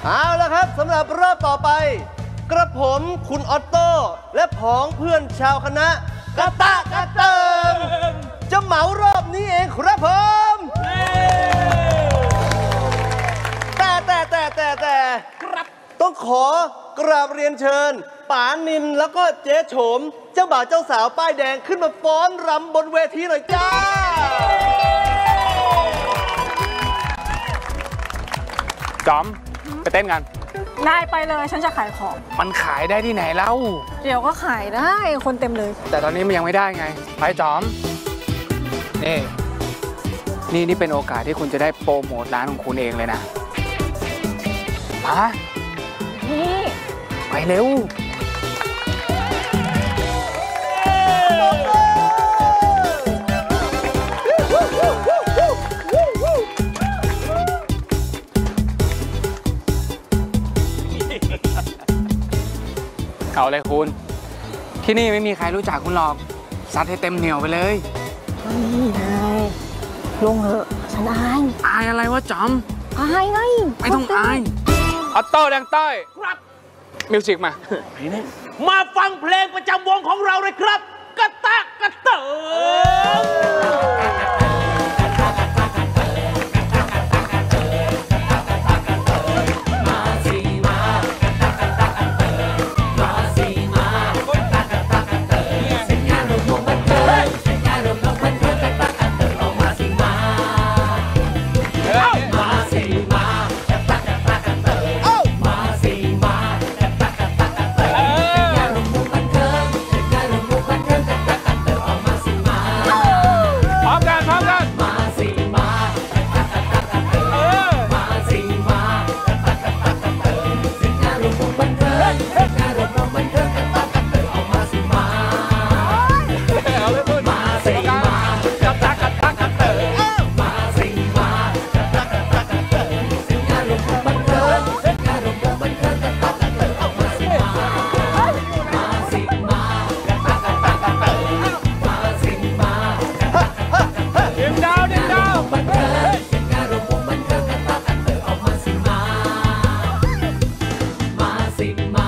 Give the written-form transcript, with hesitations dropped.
เอาละครับสำหรับรอบต่อไปกระผมคุณออตโต้และผองเพื่อนชาวคณะกระตะกระเติมจะเหมารอบนี้เองครับผมแต่ต้องขอกราบเรียนเชิญป๋านินแล้วก็เจ๊โฉมเจ้าบ่าวเจ้าสาวป้ายแดงขึ้นมาฟ้อนรำบนเวทีหน่อยจ้าจอมไปเต้นกันนายไปเลยฉันจะขายของมันขายได้ที่ไหนเล่าเดี๋ยวก็ขายได้คนเต็มเลยแต่ตอนนี้มันยังไม่ได้ไงไปจอมนี่เป็นโอกาสที่คุณจะได้โปรโมทร้านของคุณเองเลยนะมานี่ไปเร็วเอาเลยคุณที่นี่ไม่มีใครรู้จักคุณหรอกซัดให้เต็มเหนียวไปเลยนี่ไงลงเหอะฉันอายอะไรวะจอมอายไงไม่ต้องอายออตโต้แดงต้อยครับมิวสิกมาฟังเพลงประจำวงของเราเลยครับกระตะกระเติ Sigma